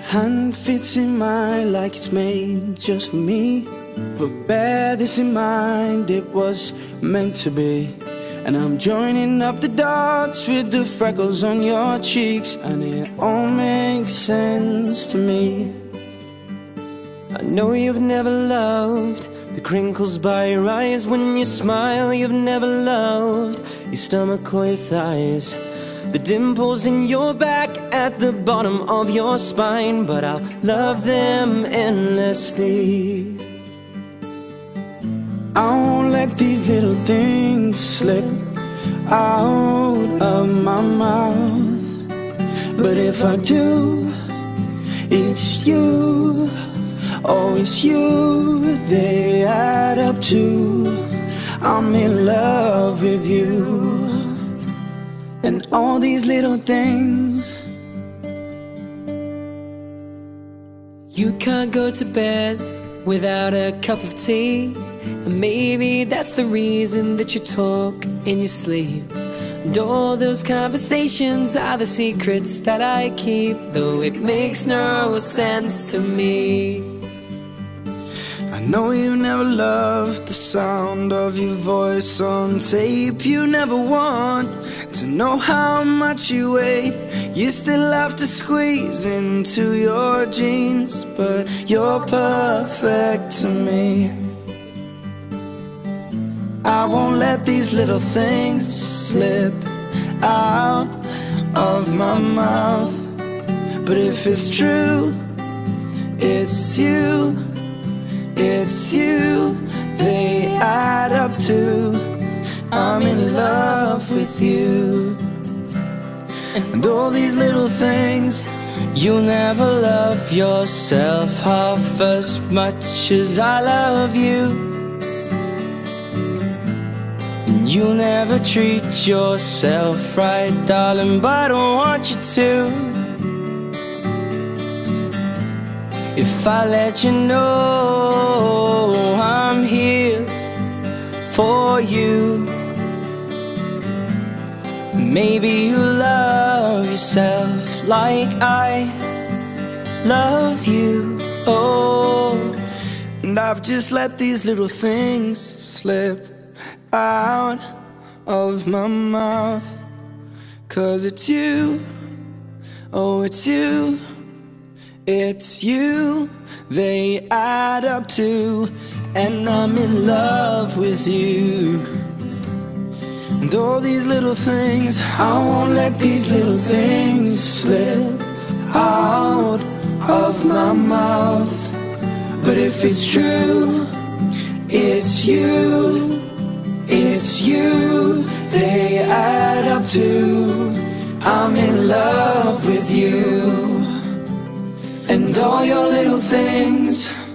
hand fits in mine like it's made just for me. But bear this in mind, it was meant to be. And I'm joining up the dots with the freckles on your cheeks, and it all makes sense to me. I know you've never loved the crinkles by your eyes when you smile. You've never loved your stomach or your thighs, the dimples in your back at the bottom of your spine. But I'll love them endlessly. I won't let these little things slip out of my mouth. But if I do, it's you, oh it's you, they add up to I'm in love with you. And all these little things. You can't go to bed without a cup of tea, and maybe that's the reason that you talk in your sleep. And all those conversations are the secrets that I keep, though it makes no sense to me. I know you never loved the sound of your voice on tape. You never want to know how much you weigh. You still have to squeeze into your jeans, but you're perfect to me. I won't let these little things slip out of my mouth. But if it's true, it's you, it's you, they add up to I'm in love with you. And all these little things. You'll never love yourself half as much as I love you. You'll never treat yourself right, darling, but I don't want you to. If I let you know I'm here for you, maybe you'll love yourself like I love you. Oh, and I've just let these little things slip out of my mouth. 'Cause it's you, oh it's you, it's you, they add up to, and I'm in love with you. And all these little things, I won't let these little things slip out of my mouth. But if it's true, it's you, it's you, they add up to I'm in love with you. And all your little things.